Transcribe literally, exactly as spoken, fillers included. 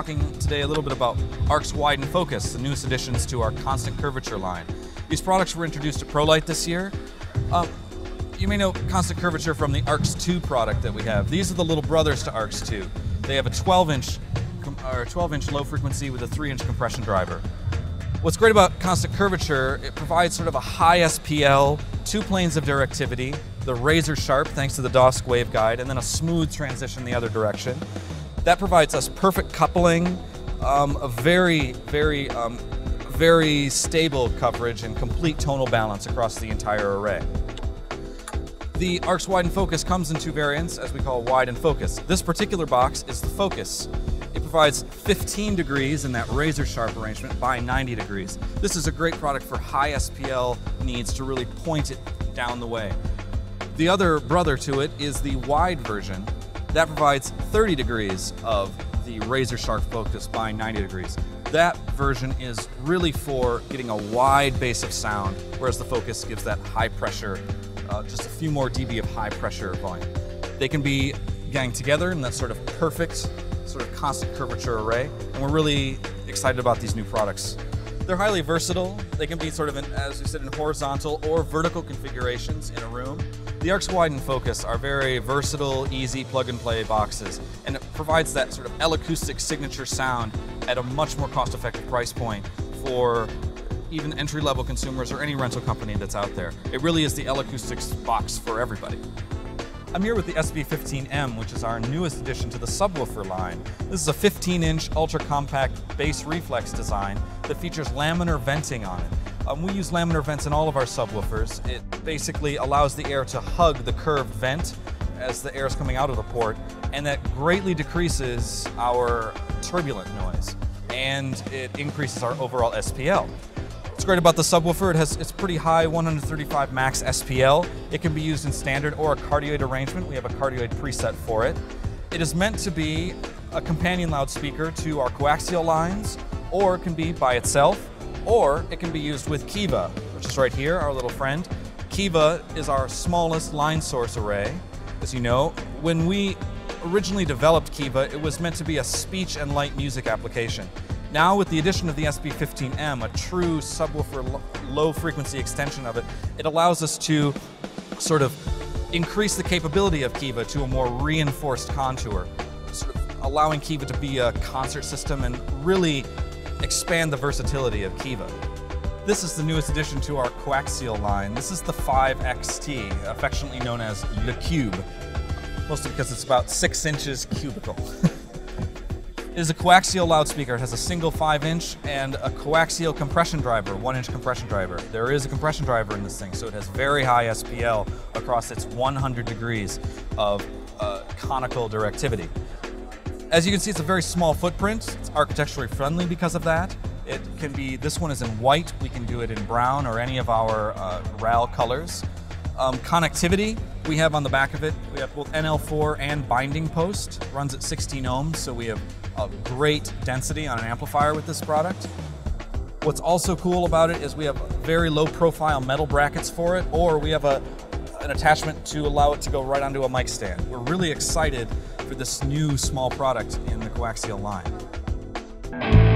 talking today a little bit about ARX Wide and Focus, the newest additions to our constant curvature line. These products were introduced to ProLite this year. Um, you may know constant curvature from the ARX two product that we have. These are the little brothers to ARX two. They have a twelve inch or twelve inch low frequency with a three inch compression driver. What's great about constant curvature, it provides sort of a high S P L, two planes of directivity, the razor sharp thanks to the DOSC waveguide, and then a smooth transition the other direction. That provides us perfect coupling, um, a very, very, um, very stable coverage and complete tonal balance across the entire array. The ARX Wide and Focus comes in two variants, as we call Wide and Focus. This particular box is the Focus. It provides fifteen degrees in that razor sharp arrangement by ninety degrees. This is a great product for high S P L needs to really point it down the way. The other brother to it is the Wide version. That provides thirty degrees of the razor sharp focus by ninety degrees. That version is really for getting a wide base of sound, whereas the Focus gives that high pressure, uh, just a few more dB of high pressure volume. They can be ganged together in that sort of perfect, sort of constant curvature array, and we're really excited about these new products. They're highly versatile. They can be sort of, in, as we said, in horizontal or vertical configurations in a room. The ARX Wide and Focus are very versatile, easy plug-and-play boxes, and it provides that sort of L-acoustic signature sound at a much more cost-effective price point for even entry-level consumers or any rental company that's out there. It really is the L-acoustics box for everybody. I'm here with the S B fifteen M, which is our newest addition to the subwoofer line. This is a fifteen inch ultra-compact bass reflex design that features laminar venting on it. Um, we use laminar vents in all of our subwoofers. It basically allows the air to hug the curved vent as the air is coming out of the port, and that greatly decreases our turbulent noise, and it increases our overall S P L. What's great about the subwoofer, it has it's pretty high one hundred thirty-five max S P L. It can be used in standard or a cardioid arrangement. We have a cardioid preset for it. It is meant to be a companion loudspeaker to our coaxial lines, or it can be by itself, or it can be used with Kiva, which is right here, our little friend. Kiva is our smallest line source array. As you know, when we originally developed Kiva, it was meant to be a speech and light music application. Now, with the addition of the S B fifteen M, a true subwoofer low frequency extension of it, it allows us to sort of increase the capability of Kiva to a more reinforced contour, sort of allowing Kiva to be a concert system and really expand the versatility of Kiva. This is the newest addition to our coaxial line. This is the five X T, affectionately known as Le Cube, mostly because it's about six inches cubical. It is a coaxial loudspeaker. It has a single five inch and a coaxial compression driver, one inch compression driver. There is a compression driver in this thing, so it has very high S P L across its one hundred degrees of uh, conical directivity. As you can see, it's a very small footprint. It's architecturally friendly because of that. It can be, this one is in white. We can do it in brown or any of our uh, R A L colors. Um, connectivity, we have on the back of it, we have both N L four and binding post. It runs at sixteen ohms, so we have a great density on an amplifier with this product. What's also cool about it is we have very low profile metal brackets for it, or we have a, an attachment to allow it to go right onto a mic stand. We're really excited for this new small product in the coaxial line.